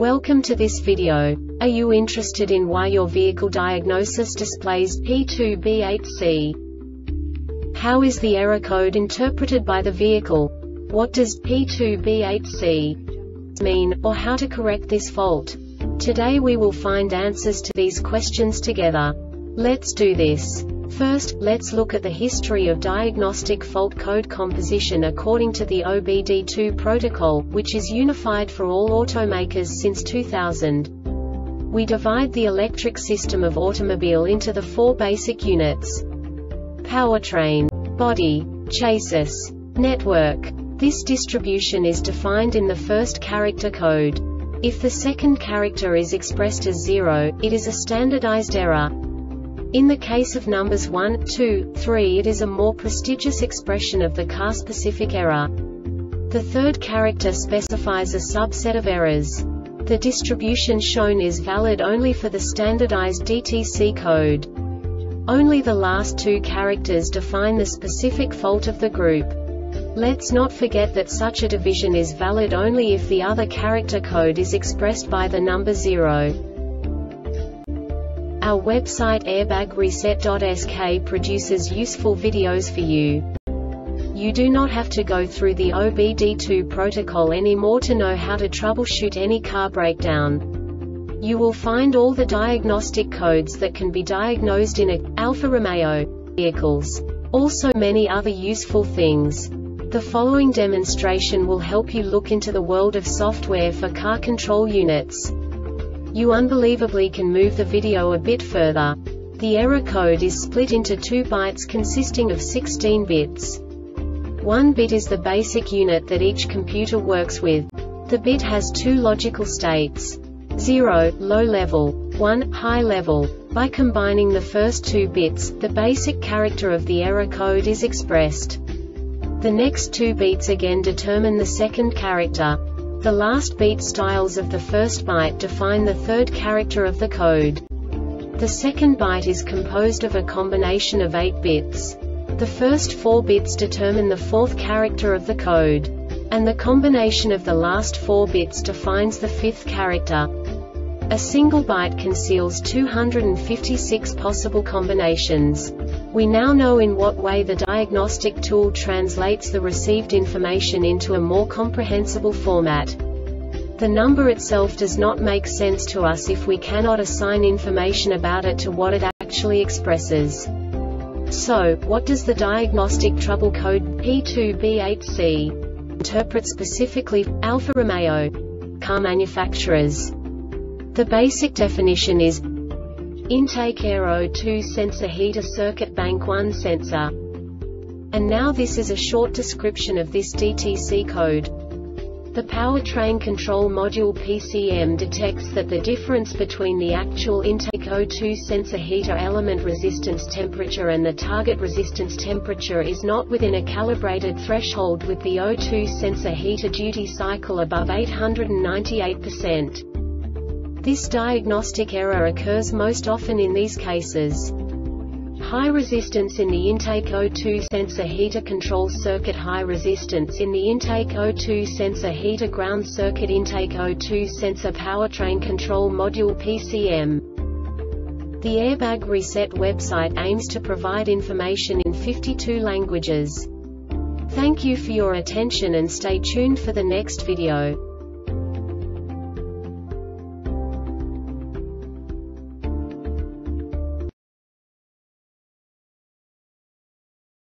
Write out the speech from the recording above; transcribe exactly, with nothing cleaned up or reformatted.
Welcome to this video. Are you interested in why your vehicle diagnosis displays P two B eight C? How is the error code interpreted by the vehicle? What does P two B eight C mean, or how to correct this fault? Today we will find answers to these questions together. Let's do this. First, let's look at the history of diagnostic fault code composition according to the O B D two protocol, which is unified for all automakers since two thousand. We divide the electric system of automobile into the four basic units: powertrain, body, chassis, network. This distribution is defined in the first character code. If the second character is expressed as zero, it is a standardized error. In the case of numbers one, two, three, it is a more prestigious expression of the car-specific error. The third character specifies a subset of errors. The distribution shown is valid only for the standardized D T C code. Only the last two characters define the specific fault of the group. Let's not forget that such a division is valid only if the other character code is expressed by the number zero. Our website airbag reset dot S K produces useful videos for you. You do not have to go through the O B D two protocol anymore to know how to troubleshoot any car breakdown. You will find all the diagnostic codes that can be diagnosed in a Alfa Romeo vehicles. Also many other useful things. The following demonstration will help you look into the world of software for car control units. You unbelievably can move the video a bit further. The error code is split into two bytes consisting of sixteen bits. One bit is the basic unit that each computer works with. The bit has two logical states: zero, low level, one, high level. By combining the first two bits, the basic character of the error code is expressed. The next two bits again determine the second character. The last beat styles of the first byte define the third character of the code. The second byte is composed of a combination of eight bits. The first four bits determine the fourth character of the code. And the combination of the last four bits defines the fifth character. A single byte conceals two hundred fifty-six possible combinations. We now know in what way the diagnostic tool translates the received information into a more comprehensible format. The number itself does not make sense to us if we cannot assign information about it to what it actually expresses. So, what does the diagnostic trouble code P two B eight C interpret specifically for Alfa Romeo car manufacturers? The basic definition is intake air O two sensor heater circuit bank one sensor. And now this is a short description of this D T C code. The powertrain control module P C M detects that the difference between the actual intake O two sensor heater element resistance temperature and the target resistance temperature is not within a calibrated threshold with the O two sensor heater duty cycle above eight hundred ninety-eight percent. This diagnostic error occurs most often in these cases: high resistance in the intake O two sensor heater control circuit, high resistance in the intake O two sensor heater ground circuit, intake O two sensor powertrain control module P C M. The Airbag Reset website aims to provide information in fifty-two languages. Thank you for your attention and stay tuned for the next video.